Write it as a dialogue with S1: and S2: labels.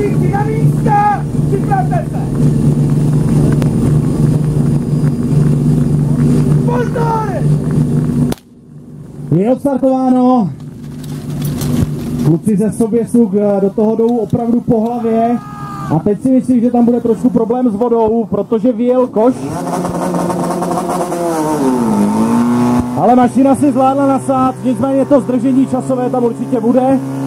S1: Bojovníci na místa! Připravte se! Pozor!
S2: Je odstartováno. Kluci ze Soběsuk do toho jdou opravdu po hlavě. A teď si myslím, že tam bude trošku problém s vodou, protože vyjel koš. Ale mašina si zvládla nasát, nicméně to zdržení časové tam určitě bude.